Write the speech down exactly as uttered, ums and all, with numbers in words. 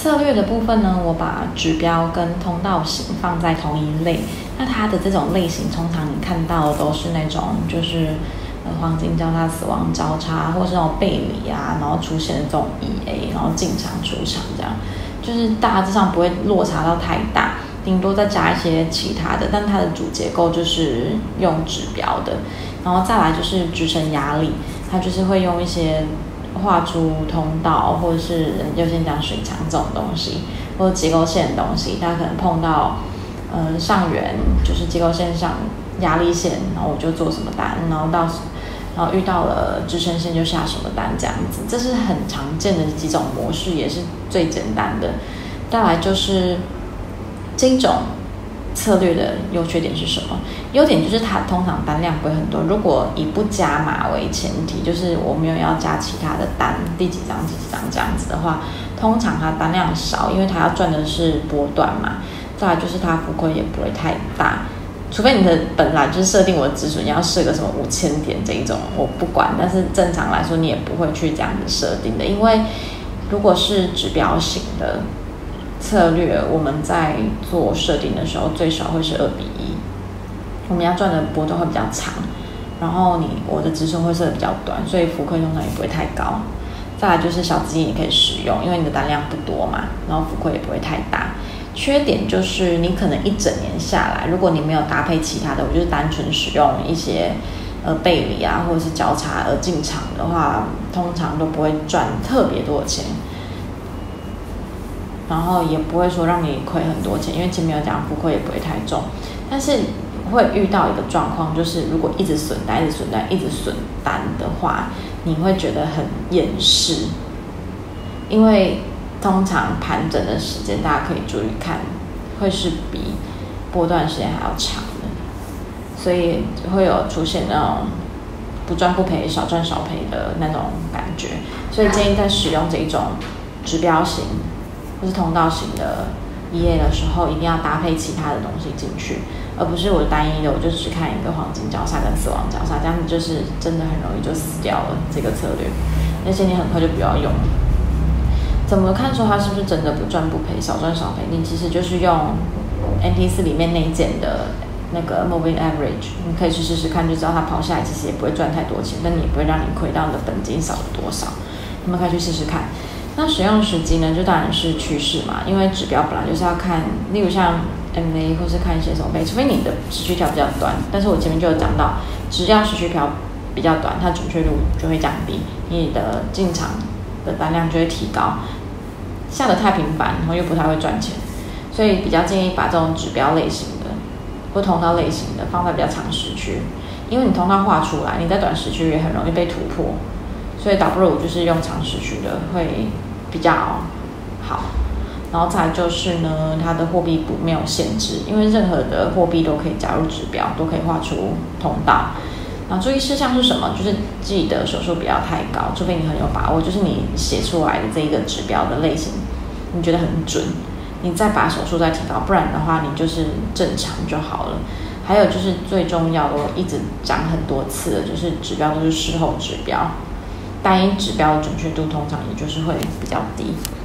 策略的部分呢，我把指标跟通道型放在同一类。那它的这种类型，通常你看到的都是那种就是呃黄金交叉、死亡交叉，或是那种背离啊，然后出现的这种 E A， 然后进场出场这样，就是大致上不会落差到太大，顶多再加一些其他的，但它的主结构就是用指标的。然后再来就是支撑压力，它就是会用一些画出通道，或者是就先讲水墙这种东西，或者结构线的东西，它可能碰到呃上缘就是结构线上压力线，然后我就做什么单，然后到然后遇到了支撑线就下什么单这样子，这是很常见的几种模式，也是最简单的。再来就是这种策略的优缺点是什么？优点就是它通常单量不会很多，如果以不加码为前提，就是我没有要加其他的单，第几张第几张这样子的话，通常它单量少，因为它要赚的是波段嘛。再来就是它浮亏也不会太大，除非你的本来就是设定我的止损要设个什么五千点这一种，我不管。但是正常来说，你也不会去这样子设定的，因为如果是指标型的策略，我们在做设定的时候，最少会是二比一。我们要赚的波段会比较长，然后你我的止损会设的比较短，所以浮亏通常也不会太高。再来就是小资金也可以使用，因为你的单量不多嘛，然后浮亏也不会太大。缺点就是你可能一整年下来，如果你没有搭配其他的，我就是单纯使用一些呃背离啊或者是交叉而进场的话，通常都不会赚特别多的钱。然后也不会说让你亏很多钱，因为前面有讲浮亏也不会太重，但是会遇到一个状况，就是如果一直损单、一直损单、一直损单的话，你会觉得很厌世，因为通常盘整的时间大家可以注意看，会是比波段时间还要长的，所以会有出现那种不赚不赔、少赚少赔的那种感觉，所以建议在使用这一种指标型或是通道型的 E A 的时候，一定要搭配其他的东西进去，而不是我单一的我就只看一个黄金交叉跟死亡交叉，这样子就是真的很容易就死掉了这个策略，而且你很快就不要用。怎么看出它是不是真的不赚不赔、少赚少赔？你其实就是用 M T 四 里面内建的那个 Moving Average， 你可以去试试看，就知道它跑下来其实也不会赚太多钱，但你也不会让你亏到你的本金少了多少。你们可以去试试看。那使用时机呢，就当然是趋势嘛，因为指标本来就是要看，例如像 M A 或是看一些手背，除非你的时区条比较短，但是我前面就有讲到，只要时区条比较短，它准确度就会降低，你的进场的单量就会提高。下得太频繁，然后又不太会赚钱，所以比较建议把这种指标类型的或通道类型的放在比较长时区，因为你通道画出来，你在短时区也很容易被突破，所以倒不如就是用长时区的会比较好。然后再来就是呢，它的货币不没有限制，因为任何的货币都可以加入指标，都可以画出通道。然后注意事项是什么？就是记得手数不要太高，除非你很有把握，就是你写出来的这一个指标的类型，你觉得很准，你再把手数再提高，不然的话你就是正常就好了。还有就是最重要的，我一直讲很多次的，就是指标都是事后指标，单一指标的准确度通常也就是会比较低。